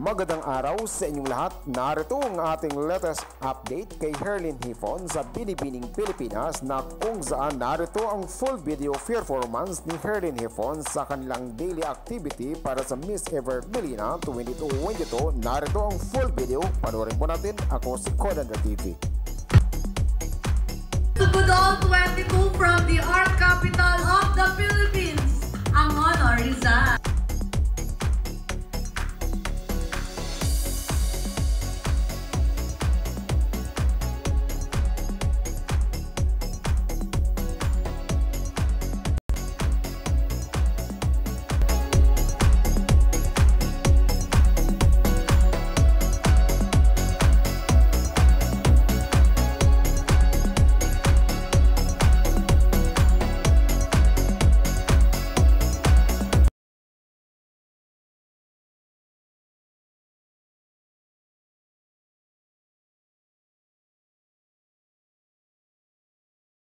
Magandang araw sa inyong lahat. Narito ang ating latest update kay Herlene Hipon sa Binibining Pilipinas na kung saan narito ang full video performance ni Herlene Hipon sa kanilang daily activity para sa Miss Ever Melina 2022. Narito ang full video. Panoorin po natin. Ako si Kodanda TV. To Budol 22 from the art capital of the Philippines.